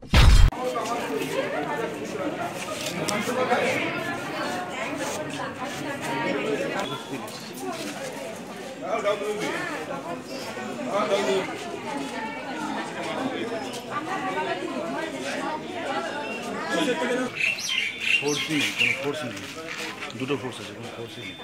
Force नहीं, কোনো force नहीं, দুটো फोर्स আছে, কোনো फोर्स नहीं।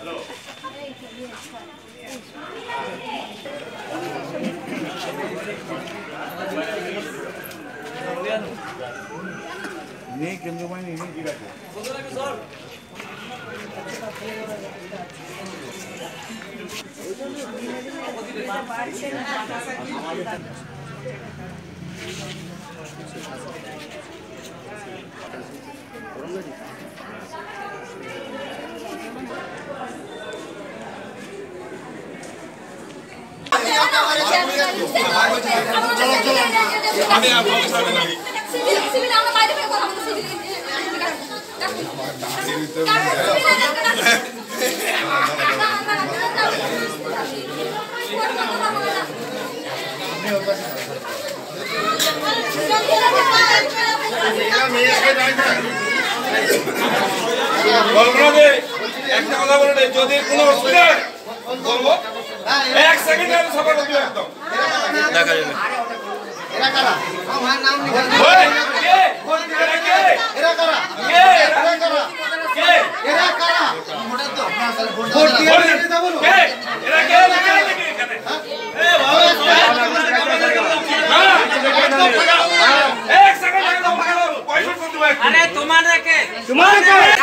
नहीं केंद्र में नहीं ठीक আছে। একটা কথা বলে যদি কোনো অসুবিধা বলবো 1 সেকেন্ড আমি সবার করব একদম দেখা যাবে এরা কারা আমার নাম লিখা ওই কে এরা কারা কে এরা কারা কে এরা কারা ভোট দিয়ে বলো কে এরা কে এখানে এ বাবা 1 সেকেন্ড একদম ভালো পয়সা কোন দিবে আরে তোমার কে